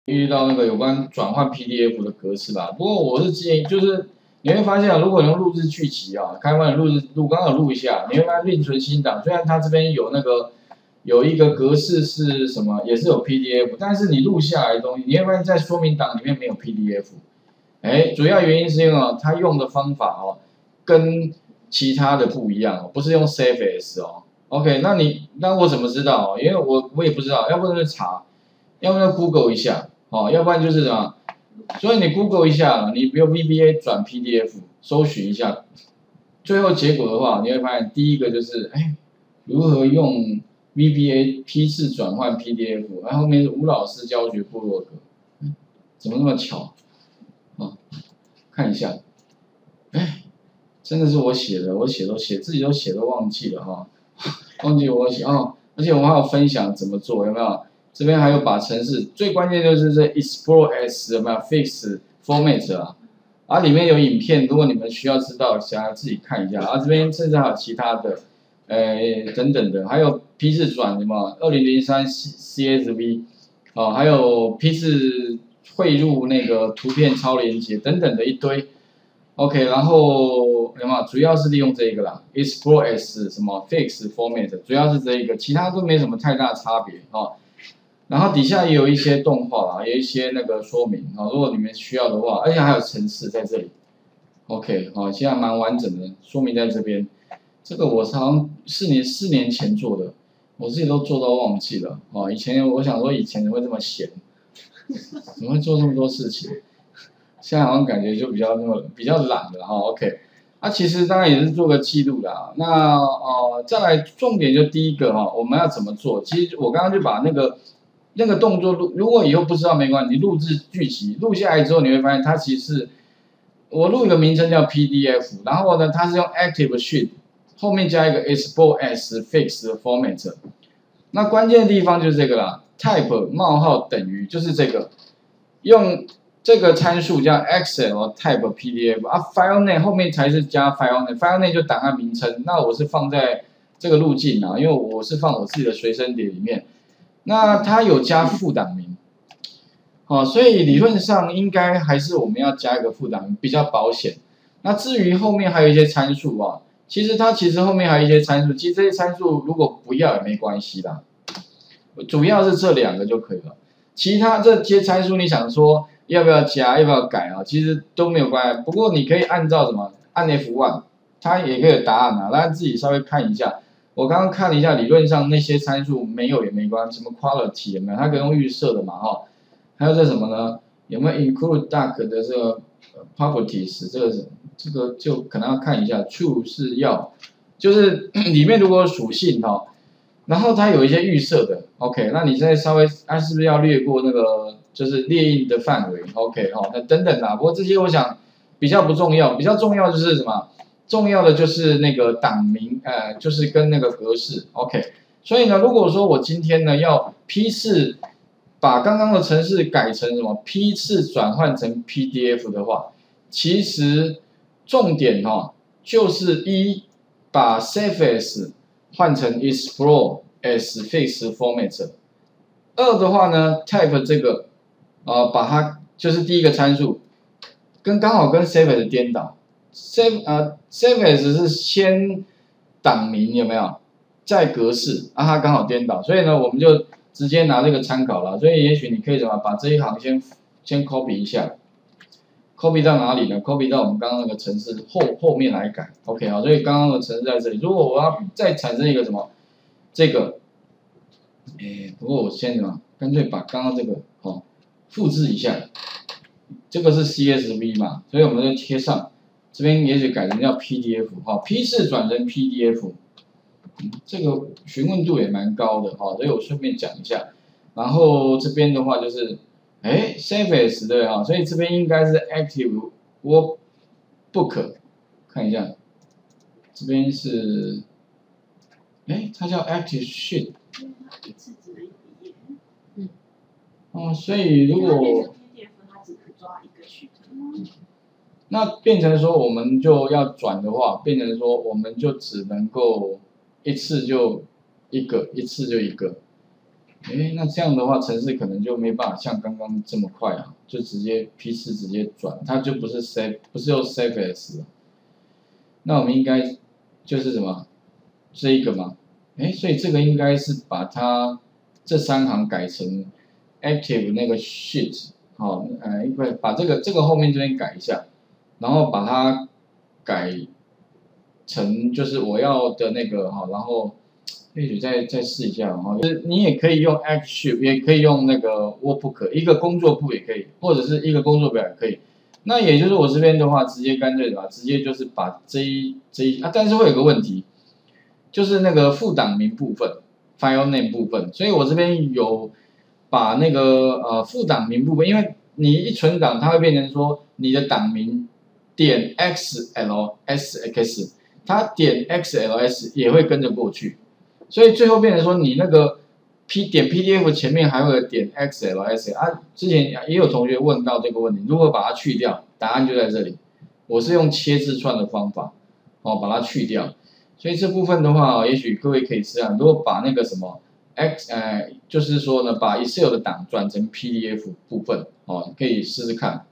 遇到那个有关转换 PDF 的格式啦。不过我是建议，就是你会发现啊，如果你用录制剧集啊，开关录刚好录一下，你会发现另存新档，虽然它这边有那个有一个格式是什么，也是有 PDF， 但是你录下来的东西，你会发现在说明档里面没有 PDF。哎，主要原因是因为它用的方法哦，跟其他的不一样哦，不是用 Save As 哦。OK，那我怎么知道？因为我也不知道，要不然就查，要不然就 Google 一下，哦，要不然就是什么？所以你 Google 一下，你比如 VBA 转 PDF， 搜寻一下，最后结果的话，你会发现第一个就是，哎，如何用 VBA 批次转换 PDF， 然后后面是吴老师教学部落格，怎么那么巧？啊，看一下，哎，真的是我写的，自己都写都忘记了哈，忘记我写哦，而且我还有分享怎么做，有没有？这边还有把程式，最关键就是这 Explore as 有没有 Fix Format 啊？啊，里面有影片，如果你们需要知道，想要自己看一下啊。这边甚至还有其他的，等等的，还有批次转什么2003 CSV， 哦，还有批次汇入那个图片超连接等等的一堆。OK， 然后有没有？主要是利用这个啦 ，Explore as 什么 Fix Format， 主要是这一个，其他都没什么太大差别哦。然后底下也有一些动画啦，有一些那个说明啊，如果你们需要的话，而且还有程式在这里。OK， 好，现在蛮完整的，说明在这边。这个我好像4年前做的，我自己都做到忘记了啊。以前我想说以前怎么会这么闲，怎么会做这么多事情？现在好像感觉就比较懒了哈。OK， 啊，其实当然也是做个记录啦。那再来重点就第一个哈，我们要怎么做？其实我刚刚就把那个动作录，如果以后不知道没关系，你录制剧集录下来之后，你会发现它其实是我录一个名称叫 PDF， 然后呢，它是用 Active Sheet 后面加一个 Export as Fixed Format。那关键的地方就是这个啦 ，Type 冒号等于就是这个，用这个参数叫 Excel Type PDF 啊 ，File Name 后面才是加 File Name，File Name 就档案名称。那我是放在这个路径啊，因为我是放我自己的随身碟里面。那它有加副档名，哦，所以理论上应该还是我们要加一个副档名比较保险。那至于后面还有一些参数啊，其实后面还有一些参数，其实这些参数如果不要也没关系啦，主要是这2个就可以了。其他这些参数你想说要不要加，要不要改啊，其实都没有关系。不过你可以按照什么按 F1， 它也可以有答案啊，大家自己稍微看一下。我刚刚看了一下，理论上那些参数没有也没关系，什么 quality 有没有？它可以用预设的嘛，哈。还有这什么呢？有没有 include duck 的这个 properties？这个就可能要看一下。true 是要，就是里面如果有属性哈，然后它有一些预设的 ，OK， 那你现在稍微是不是要略过那个就是列印的范围 ？OK 哈，那等等啦。不过这些我想比较不重要，比较重要就是什么？重要的就是那个档名，就是跟那个格式 ，OK。所以呢，如果说我今天呢要批次把刚刚的程式改成什么批次转换成 PDF 的话，其实重点就是把 Save as 换成 Explore as Fixed Format。2的话呢 ，Type 这个把它就是第一个参数刚好跟 Save as 颠倒。Save as 是先档名有没有，再格式啊，它刚好颠倒，所以呢，我们就直接拿这个参考了。所以也许你可以把这一行先 copy 一下 ，copy 到哪里呢 ？copy 到我们刚刚那个程式后面来改。OK 好，所以刚刚的程式在这里。如果我要再产生一个什么这个，不过我先干脆把刚刚这个复制一下，这个是 CSV 嘛，所以我们就贴上。这边也许改成叫 PDF 批次转成 PDF， 这个询问度也蛮高的所以我顺便讲一下。然后这边的话就是，Save as 对所以这边应该是 Active Workbook， 看一下，这边是，它叫 Active Sheet， 所以如果那变成说我们就要转的话，变成说我们就只能够一次就一个，一次就一个。 那这样的话，程式可能就没办法像刚刚这么快啊，就直接 P4直接转，它就不是 不是用 save as 了。那我们应该就是什么这一个嘛？所以这个应该是把它这3行改成 active 那个 sheet， 好，不把这个后面这边改一下，然后把它改成就是我要的那个哈，然后也许再试一下哈，就是你也可以用 Active， 也可以用那个 Workbook， 一个工作簿也可以，或者是一个工作表也可以。那也就是我这边的话，直接干脆的话，直接就是把这一但是会有个问题，就是那个副档名部分 ，file name 部分，所以我这边有把那个副档名部分，因为你一存档，它会变成说你的档名点 xls，它点 xls 也会跟着过去，所以最后变成说你那个点 PDF 前面还会有点 xls 啊。之前也有同学问到这个问题，如何把它去掉？答案就在这里，我是用切字串的方法，把它去掉。所以这部分的话，也许各位可以试下，如果把那个什么就是说呢，把 Excel 的档转成 PDF 部分，可以试试看。